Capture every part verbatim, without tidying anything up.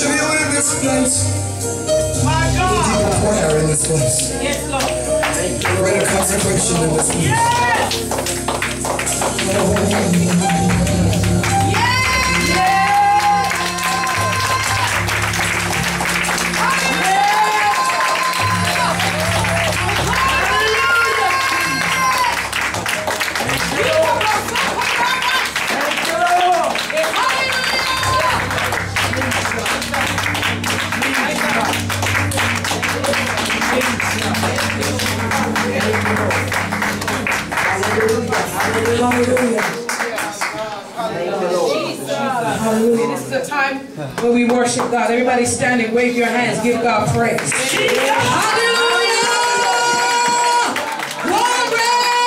worship you in this place. My God. Deeper prayer in this place. Yes, Lord. Greater consecration in this place. Yes. Hallelujah. Hallelujah. This is a time where we worship God. Everybody standing, wave your hands, give God praise. Hallelujah. Glory.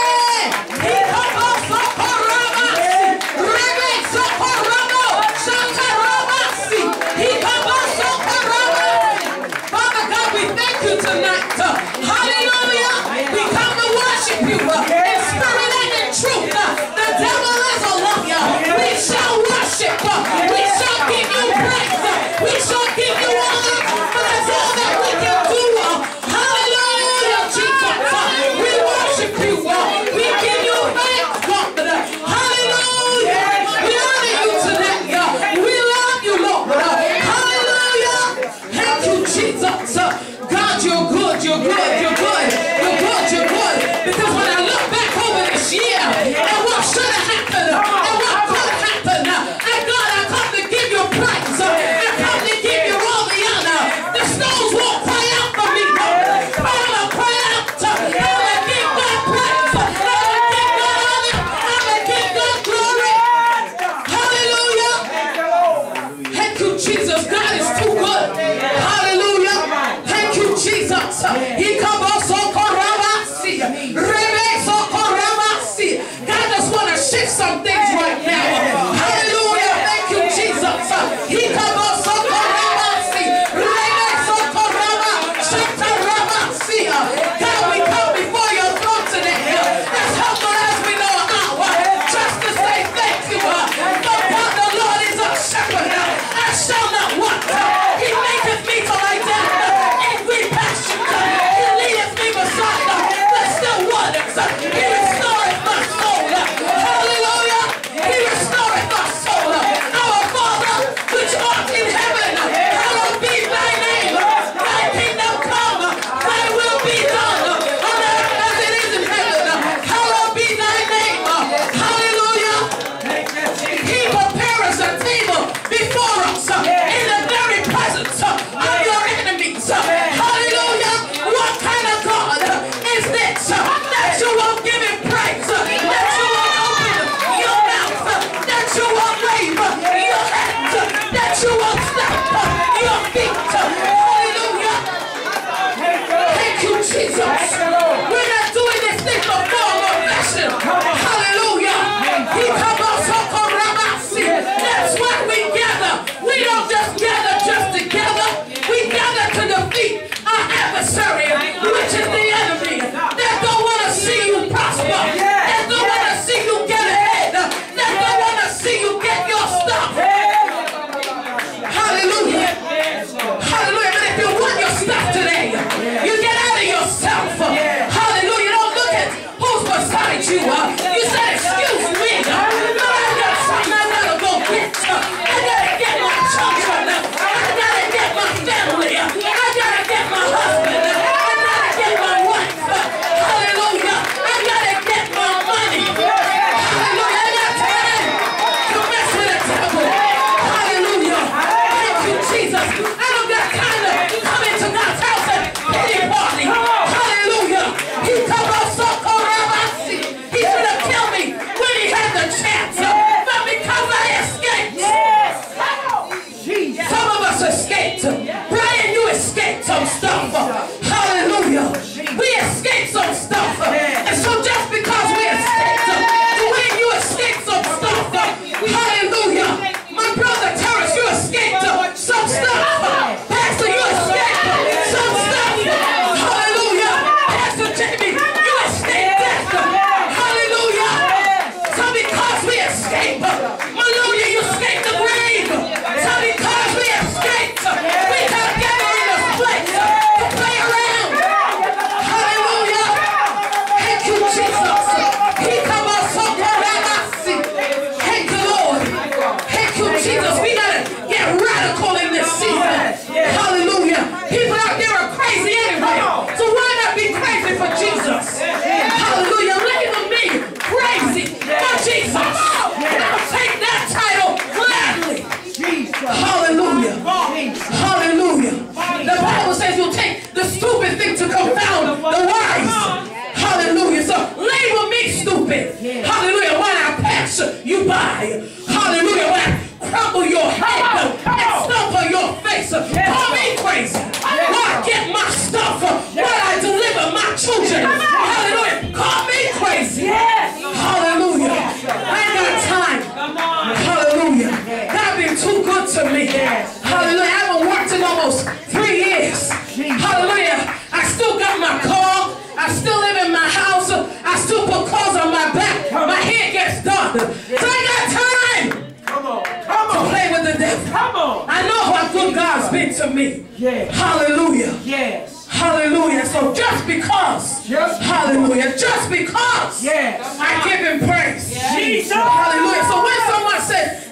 Father God, we thank you tonight. Hallelujah. We come to worship you in spirit and in truth. The devil is a liar. We shall worship. We shall give you praise. We shall give you honor. For that's all that we can do. Hallelujah, Jesus. We worship you. We give you thanks, God. Hallelujah. We honor you tonight. We love you, Lord. Hallelujah. Thank you, Jesus. God, you're good. You're good. You're good. You're good. You're good. Because when I look back over this year and what should have happened and what could happen, and God, I come to give you praise. I come to give you all the honor. The stones won't cry out for me, Lord. But I'm going to cry out. I'm going to give God praise. I'm going to give God honor. I'm going to give God glory. Hallelujah. Thank you, Jesus. God is too good. Hallelujah. Thank you, Jesus. He come also Koramasi. Rebe so Koramasi. God just want to shift some things right now. Hallelujah. Thank you, Jesus. He come also Koramasi. Rebe so Korama. Shita Ramasi. God, we come before your throne today. As humble as we know how. Just to say thank you. For God, the Lord is a shepherd. I shall not want. He maketh me to lie down in green pastures. He leadeth me beside the still waters. He restoreth my soul. Hallelujah. He restoreth my soul. Our Father, which art in heaven, hallowed be thy name. Thy kingdom come. Thy will be done on earth as it is in heaven. Hallowed be thy name. Hallelujah. He prepares a table before us in the very presence of your enemies. Hallelujah. What kind of God is this that you won't give him praise? That you won't open your mouth? That you won't wave your hands? That you won't stamp your feet? Hallelujah. Thank you, Jesus. We're not doing this thing for form or fashion. Hallelujah. He comes also Koramasi. That's why we gather. We don't lie. Hallelujah. When I crumble your head and stomp on your face. Call me crazy. When I get my stuff. When I deliver my children. Hallelujah. Call me crazy. Hallelujah. I ain't got time. Hallelujah. God been too good to me. Hallelujah. I haven't worked in almost three years. Hallelujah. I still got my car. I still live in my house. I still put clothes on my back. My hair gets done. So I got time Come on. Come to on. play with the devil. Come on. I know how good God's been to me. Yes. Hallelujah. Yes. Hallelujah. So just because, Just hallelujah, just because Yes. I give him praise. Jesus. Hallelujah. So when someone said,